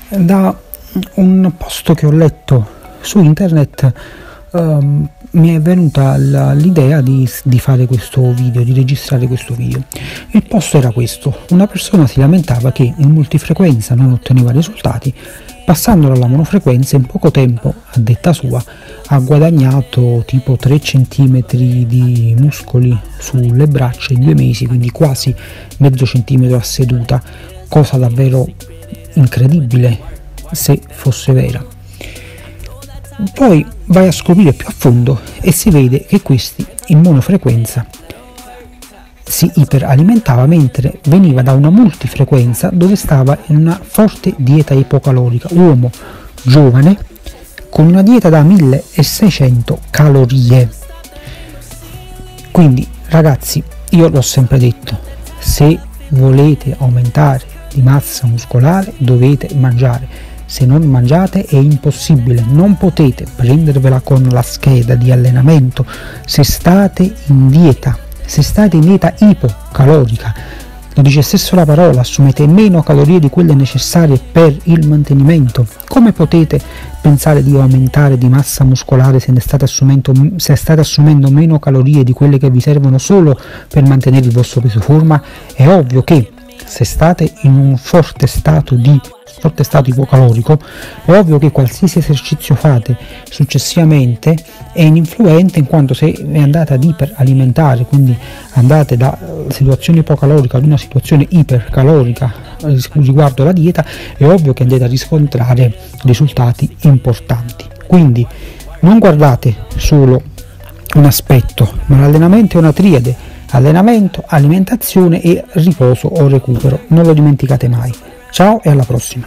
Da un post che ho letto su internet mi è venuta l'idea di fare questo video, di registrare questo video. Il post era questo: una persona si lamentava che in multifrequenza non otteneva risultati, passando alla monofrequenza in poco tempo, a detta sua, ha guadagnato tipo 3 centimetri di muscoli sulle braccia in 2 mesi, quindi quasi mezzo centimetro a seduta, cosa davvero incredibile se fosse vera. Poi vai a scoprire più a fondo e si vede che questi in monofrequenza si iperalimentava mentre veniva da una multifrequenza dove stava in una forte dieta ipocalorica, uomo giovane con una dieta da 1600 calorie. Quindi ragazzi, io l'ho sempre detto, se volete aumentare di massa muscolare dovete mangiare. Se non mangiate è impossibile, non potete prendervela con la scheda di allenamento se state in dieta ipocalorica. Lo dice stesso la parola, assumete meno calorie di quelle necessarie per il mantenimento. Come potete pensare di aumentare di massa muscolare se state assumendo meno calorie di quelle che vi servono solo per mantenere il vostro peso forma? È ovvio che se state in un forte stato ipocalorico, è ovvio che qualsiasi esercizio fate successivamente è ininfluente, in quanto se andate ad iperalimentare, quindi andate da situazione ipocalorica ad una situazione ipercalorica riguardo la dieta, è ovvio che andate a riscontrare risultati importanti. Quindi non guardate solo un aspetto, ma l'allenamento è una triade: allenamento, alimentazione e riposo o recupero. Non lo dimenticate mai. Ciao e alla prossima.